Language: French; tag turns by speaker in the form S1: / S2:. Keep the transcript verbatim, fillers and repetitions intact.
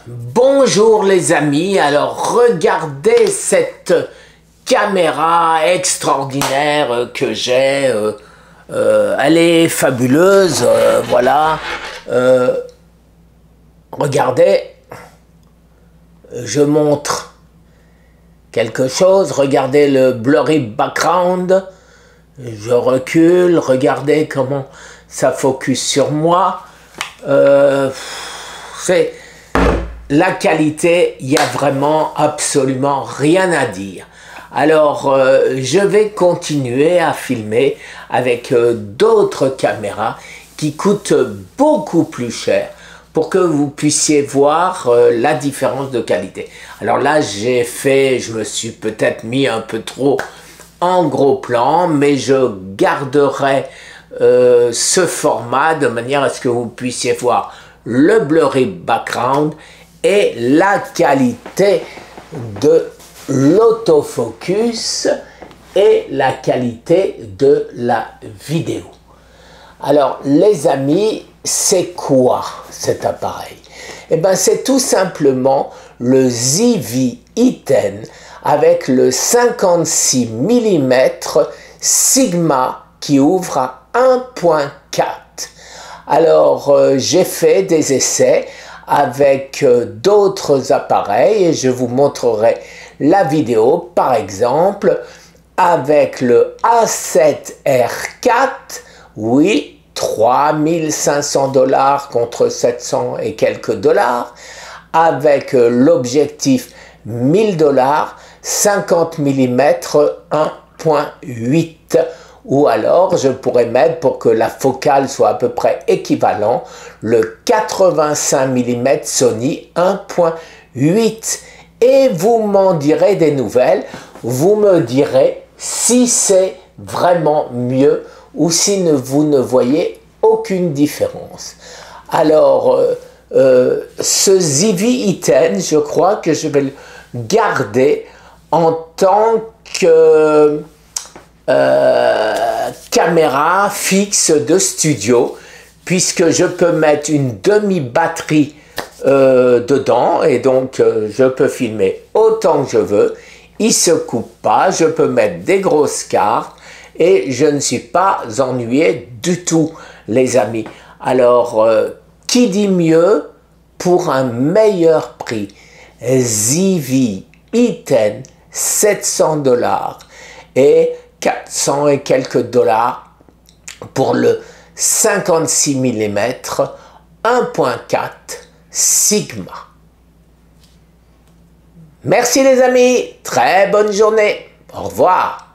S1: Bonjour les amis, alors regardez cette caméra extraordinaire que j'ai, euh, euh, elle est fabuleuse, euh, voilà, euh, regardez, je montre quelque chose, regardez le blurry background, je recule, regardez comment ça focus sur moi, euh, c'est... La qualité, il n'y a vraiment absolument rien à dire. Alors, euh, je vais continuer à filmer avec euh, d'autres caméras qui coûtent beaucoup plus cher pour que vous puissiez voir euh, la différence de qualité. Alors là, j'ai fait, je me suis peut-être mis un peu trop en gros plan, mais je garderai euh, ce format de manière à ce que vous puissiez voir le blurry background et la qualité de l'autofocus et la qualité de la vidéo. Alors les amis, c'est quoi cet appareil? Eh bien c'est tout simplement le Z V E dix avec le cinquante-six millimètres Sigma qui ouvre à un point quatre. Alors euh, j'ai fait des essais avec euh, d'autres appareils et je vous montrerai la vidéo, par exemple avec le A sept R quatre, oui, trois mille cinq cents dollars contre sept cents et quelques dollars, avec euh, l'objectif mille dollars, cinquante millimètres un point huit, ou alors je pourrais mettre, pour que la focale soit à peu près équivalent, le quatre-vingt-cinq millimètres Sony un point huit. Et vous m'en direz des nouvelles, vous me direz si c'est vraiment mieux ou si ne, vous ne voyez aucune différence. Alors, euh, euh, ce Z V E dix, je crois que je vais le garder en tant que... Euh, caméra fixe de studio, puisque je peux mettre une demi-batterie euh, dedans et donc euh, je peux filmer autant que je veux, il se coupe pas, je peux mettre des grosses cartes et je ne suis pas ennuyé du tout les amis. Alors euh, qui dit mieux pour un meilleur prix? Z V E dix, sept cents dollars et quatre cents et quelques dollars pour le cinquante-six millimètres un point quatre Sigma. Merci les amis, très bonne journée, au revoir.